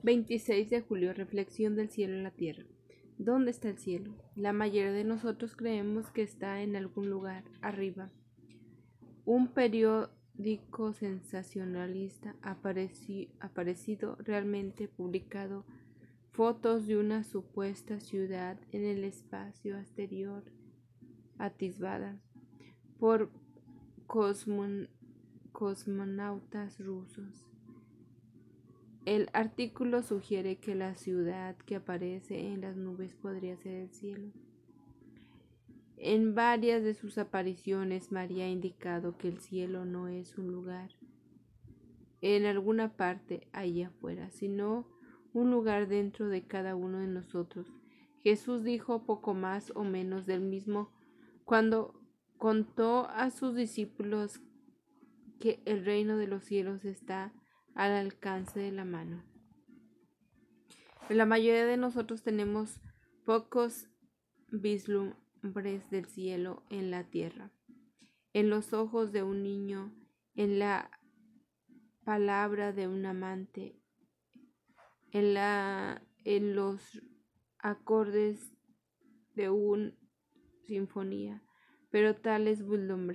26 de julio. Reflexión del cielo en la tierra. ¿Dónde está el cielo? La mayoría de nosotros creemos que está en algún lugar arriba. Un periódico sensacionalista aparecido realmente publicado fotos de una supuesta ciudad en el espacio exterior atisbada por cosmonautas rusos. El artículo sugiere que la ciudad que aparece en las nubes podría ser el cielo. En varias de sus apariciones, María ha indicado que el cielo no es un lugar en alguna parte allá afuera, sino un lugar dentro de cada uno de nosotros. Jesús dijo poco más o menos del mismo cuando contó a sus discípulos que el reino de los cielos está al alcance de la mano. La mayoría de nosotros tenemos pocos vislumbres del cielo en la tierra, en los ojos de un niño, en la palabra de un amante, en los acordes de una sinfonía, pero tales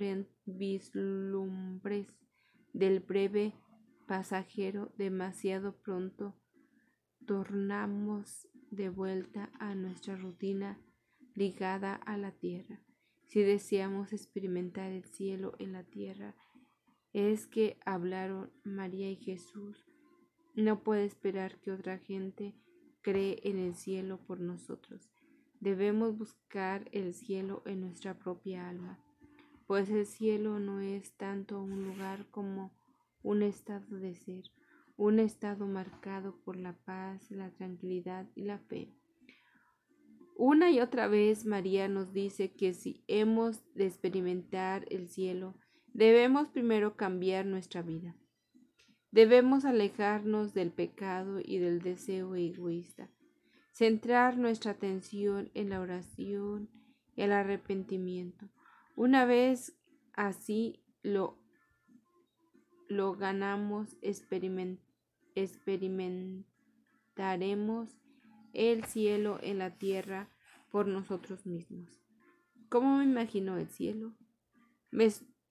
vislumbres del breve pasajero demasiado pronto tornamos de vuelta a nuestra rutina ligada a la tierra. Si deseamos experimentar el cielo en la tierra, es que hablaron María y Jesús. No puede esperar que otra gente cree en el cielo por nosotros. Debemos buscar el cielo en nuestra propia alma, pues el cielo no es tanto un lugar como un estado de ser, un estado marcado por la paz, la tranquilidad y la fe. Una y otra vez María nos dice que si hemos de experimentar el cielo, debemos primero cambiar nuestra vida. Debemos alejarnos del pecado y del deseo egoísta, centrar nuestra atención en la oración y el arrepentimiento. Una vez así lo ganamos, experimentaremos el cielo en la tierra por nosotros mismos. ¿Cómo me imagino el cielo? Me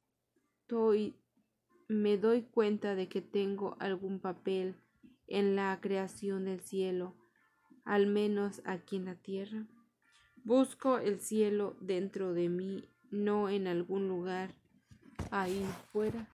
doy cuenta de que tengo algún papel en la creación del cielo, al menos aquí en la tierra. Busco el cielo dentro de mí, no en algún lugar ahí fuera.